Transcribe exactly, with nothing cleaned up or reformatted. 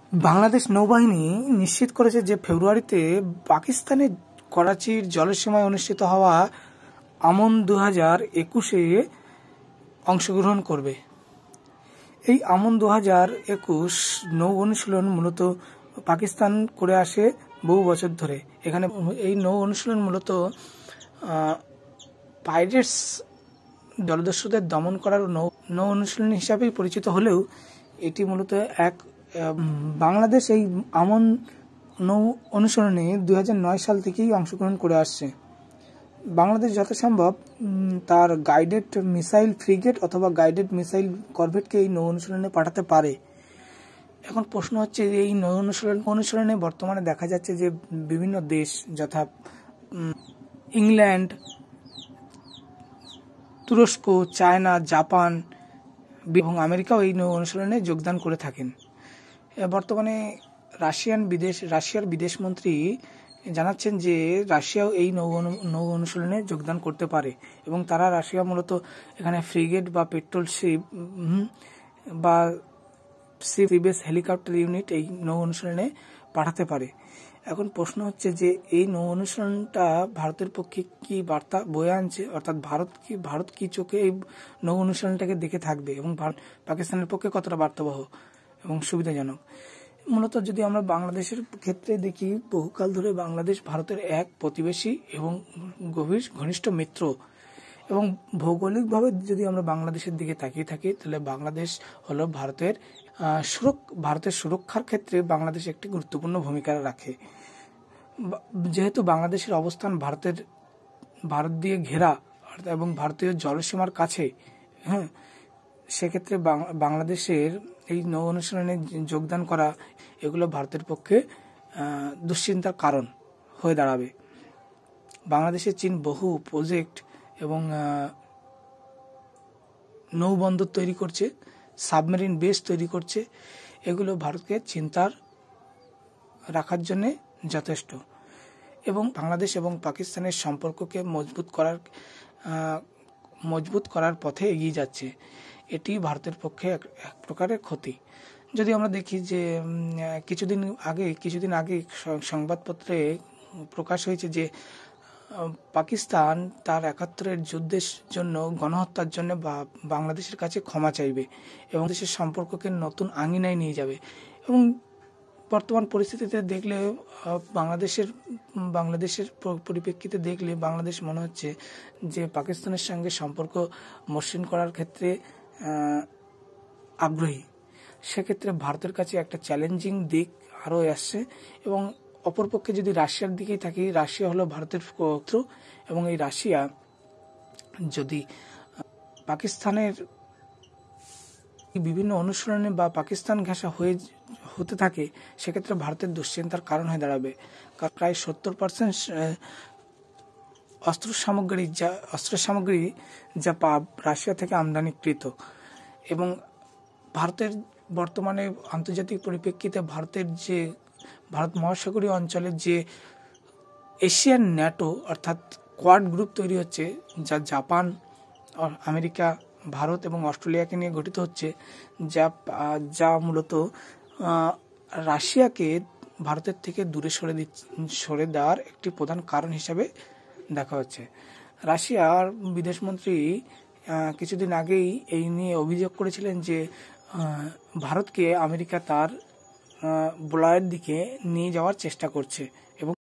বাংলাদেশ নৌবাহিনী নিশ্চিত করেছে যে ফেব্রুয়ারিতে পাকিস্তানের করাচির জলসীমায় অনুষ্ঠিত হওয়া আমন দু হাজার একুশে অংশগ্রহণ করবে। এই আমন দু হাজার একুশ নৌ অনুশীলন মূলত পাকিস্তান করে আসে বহু বছর ধরে। এখানে এই নৌ অনুশীলন মূলত পাইরেটস জলদস্যুদের দমন করার নৌ নৌ অনুশীলন হিসাবেই পরিচিত হলেও এটি মূলত এক বাংলাদেশ এই আমন নৌ অনুশীলনে দুই হাজার নয় সাল থেকেই অংশগ্রহণ করে আসছে। বাংলাদেশ যথাসম্ভব তার গাইডেড মিসাইল ফ্রিগেট অথবা গাইডেড মিসাইল করভেটকে এই নৌ অনুশীলনে পাঠাতে পারে। এখন প্রশ্ন হচ্ছে যে এই নৌ অনুশীলন অনুশীলনে বর্তমানে দেখা যাচ্ছে যে বিভিন্ন দেশ যথা ইংল্যান্ড, তুরস্ক, চায়না, জাপান এবং আমেরিকাও এই নৌ অনুশীলনে যোগদান করে থাকেন। বর্তমানে রাশিয়ান বিদেশ রাশিয়ার বিদেশমন্ত্রী জানাচ্ছেন যে রাশিয়াও এই নৌ নৌ অনুশীলনে যোগদান করতে পারে এবং তারা রাশিয়া মূলত এখানে ফ্রিগেট বা পেট্রোল শিপ বা সিবেস হেলিকপ্টার ইউনিট এই নৌ অনুশীলনে পাঠাতে পারে। এখন প্রশ্ন হচ্ছে যে এই নৌ অনুশীলনটা ভারতের পক্ষে কি বার্তা বয়ে আনছে, অর্থাৎ ভারত কি ভারত কি চোখে এই নৌ অনুশীলনটাকে দেখে থাকবে এবং ভারত পাকিস্তানের পক্ষে কতটা বার্তাবহ এবং সুবিধাজনক। মূলত যদি আমরা বাংলাদেশের ক্ষেত্রে দেখি, বহুকাল ধরে বাংলাদেশ ভারতের এক প্রতিবেশী এবং গভীর ঘনিষ্ঠ মিত্র, এবং ভৌগোলিকভাবে যদি আমরা বাংলাদেশের দিকে তাকিয়ে থাকি তাহলে বাংলাদেশ হলো ভারতের ভারতের সুরক্ষার ক্ষেত্রে বাংলাদেশ একটি গুরুত্বপূর্ণ ভূমিকা রাখে। যেহেতু বাংলাদেশের অবস্থান ভারতের ভারত দিয়ে ঘেরা এবং ভারতীয় জলসীমার কাছে, হ্যাঁ, সেক্ষেত্রে বাংলাদেশের এই নৌ অনুশীলনে যোগদান করা এগুলো ভারতের পক্ষে দুশ্চিন্তার কারণ হয়ে দাঁড়াবে। বাংলাদেশের চীন বহু প্রজেক্ট এবং নৌবন্দর তৈরি করছে, সাবমেরিন বেস তৈরি করছে, এগুলো ভারতকে চিন্তার রাখার জন্য যথেষ্ট এবং বাংলাদেশ এবং পাকিস্তানের সম্পর্ককে মজবুত করার মজবুত করার পথে এগিয়ে যাচ্ছে। এটি ভারতের পক্ষে এক প্রকারের ক্ষতি। যদি আমরা দেখি যে কিছুদিন আগে কিছুদিন আগে সংবাদপত্রে প্রকাশ হয়েছে যে পাকিস্তান তার একাত্তরের যুদ্ধের জন্য গণহত্যার জন্য বাংলাদেশের কাছে ক্ষমা চাইবে এবং দেশের সম্পর্ককে নতুন আঙিনায় নিয়ে যাবে। এবং বর্তমান পরিস্থিতিতে দেখলে বাংলাদেশের বাংলাদেশের পরিপ্রেক্ষিতে দেখলে বাংলাদেশ মনে হচ্ছে যে পাকিস্তানের সঙ্গে সম্পর্ক মসৃণ করার ক্ষেত্রে আগ্রহী। সেক্ষেত্রে ভারতের কাছে একটা চ্যালেঞ্জিং দিক আরও আসছে। এবং অপরপক্ষে যদি রাশিয়ার দিকেই থাকি, রাশিয়া হলো ভারতের শত্রু এবং এই রাশিয়া যদি পাকিস্তানের বিভিন্ন অনুশীলনে বা পাকিস্তান ঘেঁষা হয়ে হতে থাকে সেক্ষেত্রে ভারতের দুশ্চিন্তার কারণ হয়ে দাঁড়াবে। প্রায় সত্তর পার্সেন্ট অস্ত্র সামগ্রী যা অস্ত্র সামগ্রী যা রাশিয়া থেকে আমদানিকৃত এবং ভারতের বর্তমানে আন্তর্জাতিক পরিপ্রেক্ষিতে ভারতের যে ভারত মহাসাগরীয় অঞ্চলের যে এশিয়ান ন্যাটো অর্থাৎ কোয়াড গ্রুপ তৈরি হচ্ছে, যা জাপান, আমেরিকা, ভারত এবং অস্ট্রেলিয়াকে নিয়ে গঠিত হচ্ছে, যা যা মূলত রাশিয়াকে ভারতের থেকে দূরে সরে দিচ্ছে সরে দেওয়ার একটি প্রধান কারণ হিসাবে দেখা হচ্ছে। রাশিয়ার বিদেশমন্ত্রী কিছুদিন আগেই এই নিয়ে অভিযোগ করেছিলেন যে ভারতকে আমেরিকা তার বলয়ের দিকে নিয়ে যাওয়ার চেষ্টা করছে এবং